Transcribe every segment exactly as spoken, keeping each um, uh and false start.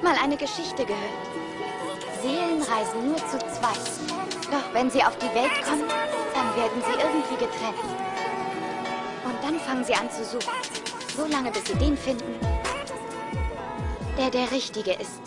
mal eine Geschichte gehört. Seelen reisen nur zu zweit. Doch wenn sie auf die Welt kommen, dann werden sie irgendwie getrennt. Und dann fangen sie an zu suchen. So lange, bis sie den finden, der der Richtige ist.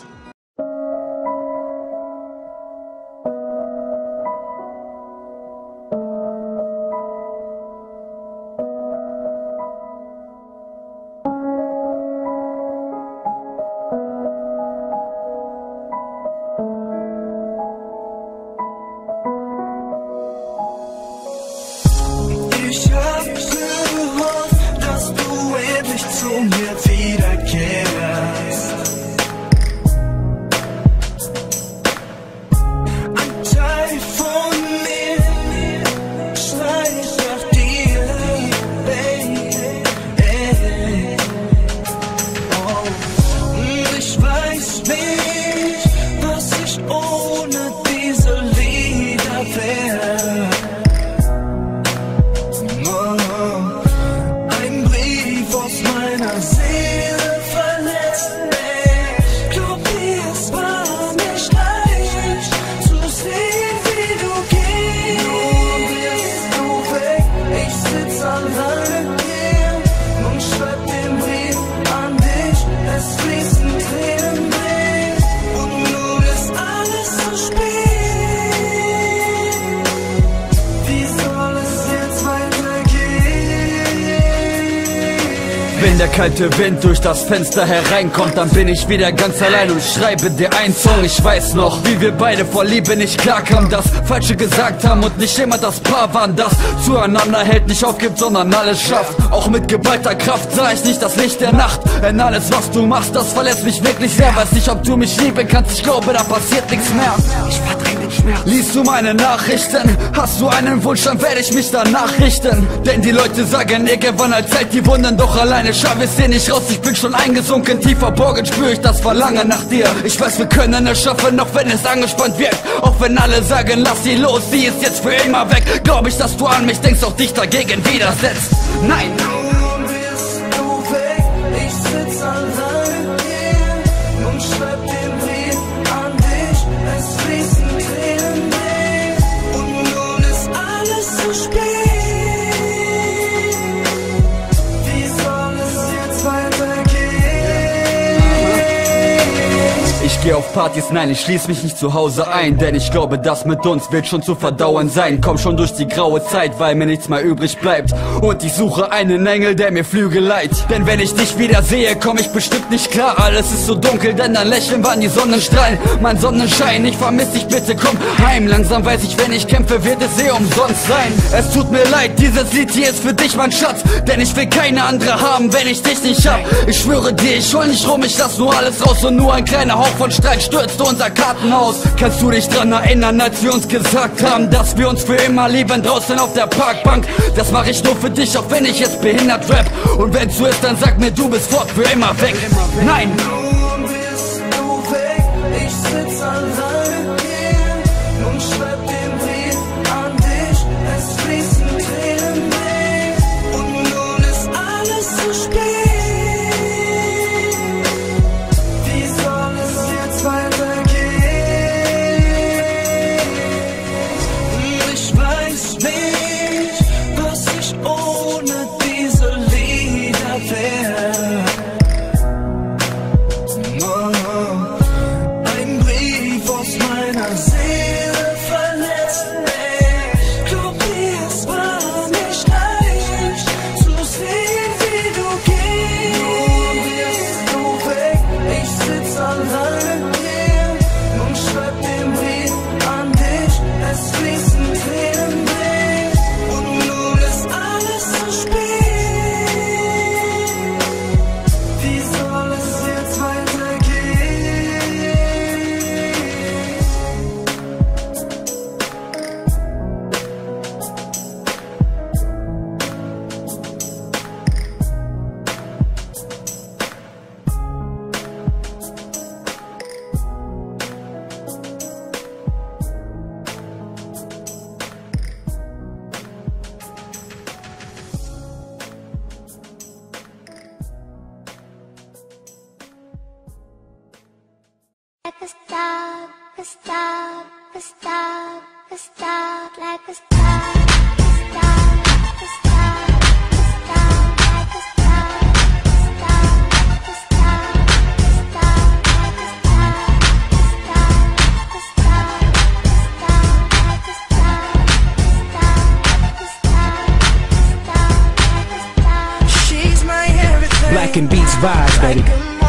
Ich hab gehofft, dass du endlich zu mir wiederkehrst. Ein Teil von mir schreit nach dir, Baby. Oh. Ich weiß nicht, was ich ohne diese Lieder wäre. Ein Brief aus meiner Seele verletzt mich. Glaub mir, es war nicht leicht zu sehen, wie du gehst. Nun bist du weg, ich sitz allein hier und schreib den Brief an dich. Es fließen Tränen weg und nun ist alles zu spät. Wie soll es jetzt weitergehen? Wenn der kalte Wind durch das Fenster hereinkommt, dann bin ich wieder ganz allein und schreibe dir einen Song. Ich weiß noch, wie wir beide vor Liebe nicht klarkamen, das Falsche gesagt haben und nicht immer das Paar waren, das zueinander hält, nicht aufgibt, sondern alles schafft. Auch mit geballter Kraft sah ich nicht das Licht der Nacht. Denn alles, was du machst, das verletzt mich wirklich sehr. Weiß nicht, ob du mich lieben kannst, ich glaube, da passiert nichts mehr. Ich verdräng den Schmerz. Liest du meine Nachrichten? Hast du einen Wunsch, dann werde ich mich danach richten. Denn die Leute sagen, irgendwann erzählt die Wunden, doch alleine schaff es hier nicht raus. Ich bin schon eingesunken, tief verborgen spüre ich das Verlangen nach dir. Ich weiß, wir können es schaffen, auch wenn es angespannt wirkt. Auch wenn alle sagen, lass sie los, sie ist jetzt für immer weg. Glaub ich, dass du an mich denkst, auch dich dagegen widersetzt. Nein! Nun bist du weg, ich sitz allein hier und schreib den Brief an dich. Es fließen Tränen weg und nun ist alles zu spät. Wie soll es jetzt weitergehen? Ich geh auf Partys, nein, ich schließ mich nicht zu Hause ein, denn ich glaube, das mit uns wird schon zu verdauen sein. Komm schon durch die graue Zeit, weil mir nichts mehr übrig bleibt. Und ich suche einen Engel, der mir Flügel leiht. Denn wenn ich dich wieder sehe, komm ich bestimmt nicht klar. Alles ist so dunkel, denn dein Lächeln waren die Sonnenstrahlen. Mein Sonnenschein, ich vermiss dich, bitte komm heim. Langsam weiß ich, wenn ich kämpfe, wird es eh umsonst sein. Es tut mir leid, dieses Lied hier ist für dich, mein Schatz. Denn ich will keine andere haben, wenn ich dich nicht hab. Ich schwöre dir, ich hol nicht rum, ich lass nur alles raus. Und nur ein kleiner Hauch von Streit stürzte unser Kartenhaus. Kannst du dich dran erinnern, als wir uns gesagt haben, dass wir uns für immer lieben draußen auf der Parkbank? Das mache ich nur für dich, auch wenn ich jetzt behindert rap. Und wenn's so ist, dann sag mir, du bist fort für immer weg. Nein! Nun bist du weg, ich sitz allein hier und schreib den Brief an dich. Es fließen Tränen weg und nun ist alles zu spät. Wie soll es jetzt weitergehen? Ich weiß nicht, was ich ohne diese Lieder wäre. Ein Brief aus like a star, a star, a star, a star, like a star, a star, a star, a star, like a star, a star, a star, a star, like a star, a star, a star, a star, like a star, a star, a star, a star, like a star. She's my everything. Black and Beats vibes, baby.